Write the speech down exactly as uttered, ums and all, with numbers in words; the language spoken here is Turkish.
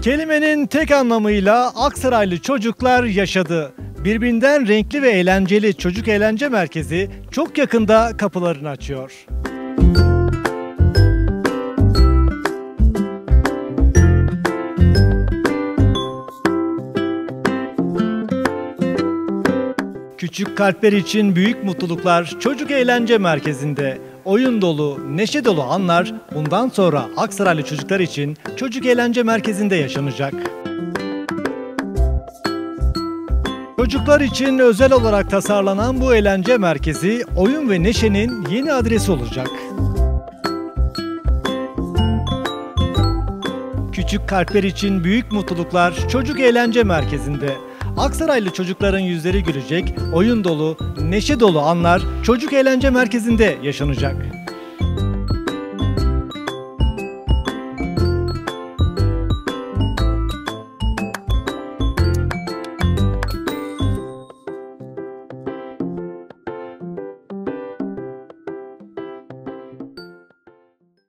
Kelimenin tek anlamıyla Aksaraylı çocuklar yaşadı. Birbirinden renkli ve eğlenceli çocuk eğlence merkezi çok yakında kapılarını açıyor. Küçük kalpler için büyük mutluluklar Çocuk Eğlence Merkezi'nde. Oyun dolu, neşe dolu anlar bundan sonra Aksaraylı çocuklar için Çocuk Eğlence Merkezi'nde yaşanacak. Çocuklar için özel olarak tasarlanan bu eğlence merkezi, oyun ve neşenin yeni adresi olacak. Küçük kalpler için büyük mutluluklar Çocuk Eğlence Merkezi'nde. Aksaraylı çocukların yüzleri gülecek, oyun dolu, neşe dolu anlar Çocuk Eğlence Merkezi'nde yaşanacak.